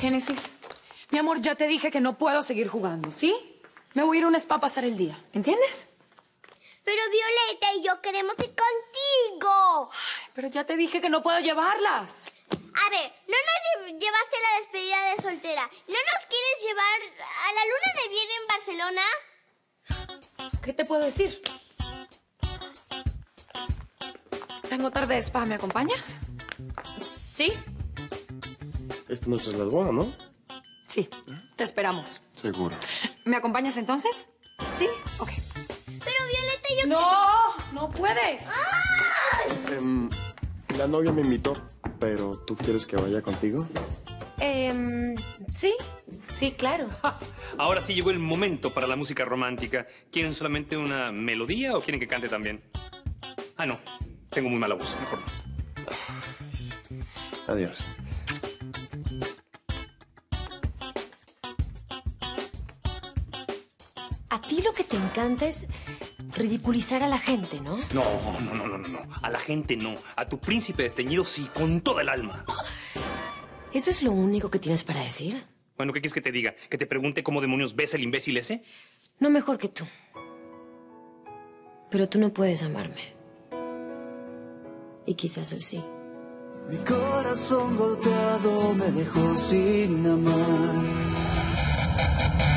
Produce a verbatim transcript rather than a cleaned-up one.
Génesis. Mi amor, ya te dije que no puedo seguir jugando, ¿sí? Me voy a ir a un spa a pasar el día, ¿entiendes? Pero Violeta y yo queremos ir contigo. Ay, pero ya te dije que no puedo llevarlas. A ver, no nos llevaste a la despedida de soltera. ¿No nos quieres llevar a la luna de miel en Barcelona? ¿Qué te puedo decir? Tengo tarde de spa, ¿me acompañas? ¿Sí? Esta noche es la boda, ¿no? Sí, te esperamos. Seguro. ¿Me acompañas entonces? ¿Sí? Ok. Pero Violeta, yo... ¡No! ¡No puedes! Em, la novia me invitó, pero ¿tú quieres que vaya contigo? Eh, sí, sí, claro. Ja, ahora sí llegó el momento para la música romántica. ¿Quieren solamente una melodía o quieren que cante también? Ah, no. Tengo muy mala voz. Mejor no. Adiós. A ti lo que te encanta es ridiculizar a la gente, ¿no? No, no, no, no, no, no. A la gente no. A tu príncipe desteñido sí, con toda el alma. ¿Eso es lo único que tienes para decir? Bueno, ¿qué quieres que te diga? ¿Que te pregunte cómo demonios ves el imbécil ese? No mejor que tú. Pero tú no puedes amarme. Y quizás él sí. Mi corazón golpeado me dejó sin amar.